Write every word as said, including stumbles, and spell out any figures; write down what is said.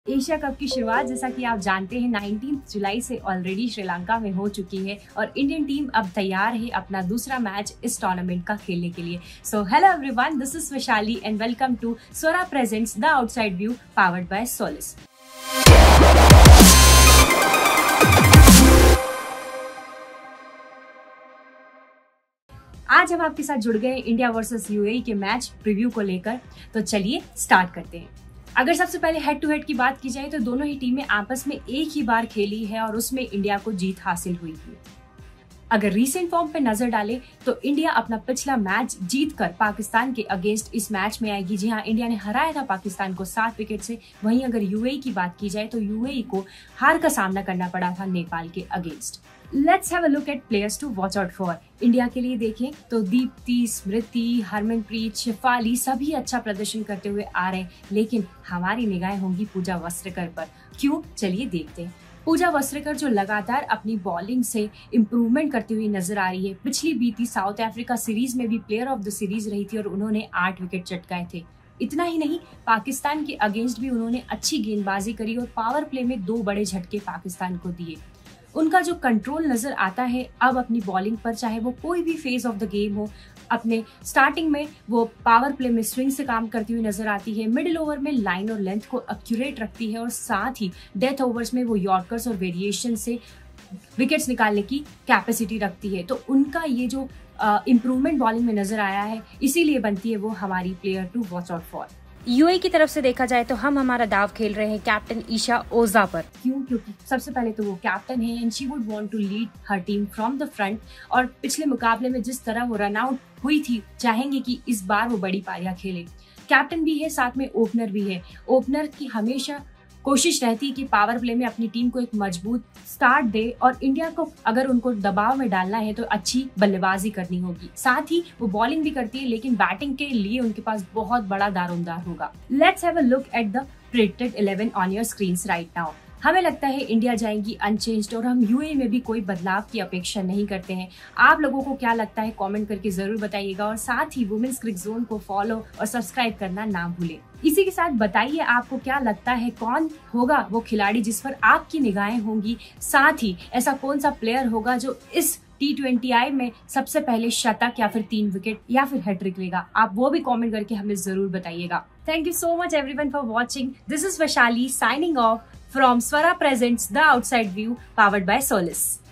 Asia cup की शुरुआत जैसा कि आप जानते हैं उन्नीस जुलाई से ऑलरेडी श्रीलंका में हो चुकी है और इंडियन टीम अब तैयार है अपना दूसरा मैच इस टूर्नामेंट का खेलने के लिए। So hello everyone, this is Vaishali and welcome to Swara presents the outside view powered by Solis. आज हम आपके साथ जुड़ गए इंडिया वर्सेस यूएई के मैच प्रीव्यू को लेकर, तो चलिए स्टार्ट करते हैं। अगर सबसे पहले हेड टू हेड की बात की जाए तो दोनों ही टीमें आपस में एक ही बार खेली है और उसमें इंडिया को जीत हासिल हुई थी। अगर रीसेंट फॉर्म पे नजर डालें तो इंडिया अपना पिछला मैच जीतकर पाकिस्तान के अगेंस्ट इस मैच में आएगी। जी हाँ, इंडिया ने हराया था पाकिस्तान को सात विकेट से। वहीं अगर यूएई की बात की जाए तो यूएई को हार का सामना करना पड़ा था नेपाल के against. Let's have a look at players to watch out for. India के लिए देखें तो दीप्ति, स्मृति, हरमनप्रीत, शिफाली सभी अच्छा प्रदर्शन करते हुए आ रहे हैं, लेकिन हमारी निगाहें होंगी पूजा वस्त्रकर पर। क्यों, चलिए देखते हैं। पूजा वस्त्रकर जो लगातार अपनी बॉलिंग से इम्प्रूवमेंट करती हुई नजर आ रही है। पिछली बीती साउथ अफ्रीका सीरीज में भी प्लेयर ऑफ द सीरीज रही थी और उन्होंने आठ विकेट चटकाए थे। इतना ही नहीं, पाकिस्तान के अगेंस्ट भी उन्होंने अच्छी गेंदबाजी करी और पावर प्ले में दो बड़े झटके पाकिस्तान को दिए। उनका जो कंट्रोल नजर आता है अब अपनी बॉलिंग पर, चाहे वो कोई भी फेज ऑफ द गेम हो। अपने स्टार्टिंग में वो पावर प्ले में स्विंग से काम करती हुई नजर आती है, मिडिल ओवर में लाइन और लेंथ को एक्यूरेट रखती है और साथ ही डेथ ओवर्स में वो यॉर्कर्स और वेरिएशन से विकेट्स निकालने की कैपेसिटी रखती है। तो उनका ये जो इम्प्रूवमेंट बॉलिंग में नजर आया है, इसीलिए बनती है वो हमारी player to watch out for. UAE की तरफ से देखा जाए तो हम हमारा दाव खेल रहे हैं कैप्टन ईशा ओझा पर। क्यों? क्योंकि सबसे पहले तो वो कैप्टन है and she would want to lead her team from the front. और पिछले मुकाबले में जिस तरह वो रन आउट हुई थी, चाहेंगे कि इस बार वो बड़ी पारियां खेले। कैप्टन भी है, साथ में ओपनर भी है। ओपनर की हमेशा कोशिश रहती है कि पावर प्ले में अपनी टीम को एक मजबूत स्टार्ट दे और इंडिया को अगर उनको दबाव में डालना है तो अच्छी बल्लेबाजी करनी होगी। साथ ही वो बॉलिंग भी करती है, लेकिन बैटिंग के लिए उनके पास बहुत बड़ा दारोमदार होगा। Let's have a look at the predicted eleven on your screens right now. हमें लगता है इंडिया जाएगी अनचेंज्ड और हम यूएई में भी कोई बदलाव की अपेक्षा नहीं करते हैं। आप लोगों को क्या लगता है कमेंट करके जरूर बताइएगा और साथ ही वुमेन्स क्रिक जोन को फॉलो और सब्सक्राइब करना ना भूलें। इसी के साथ बताइए आपको क्या लगता है कौन होगा वो खिलाड़ी जिस पर आपकी निगाहें होंगी। साथ ही ऐसा कौन सा प्लेयर होगा जो इस टी ट्वेंटी आई में सबसे पहले शतक या फिर तीन विकेट या फिर हैट्रिक लेगा। आप वो भी कमेंट करके हमें जरूर बताइएगा। Thank you so much everyone for watching. This is Vaishali signing off from Swara Presents The Outside View, powered by Solis.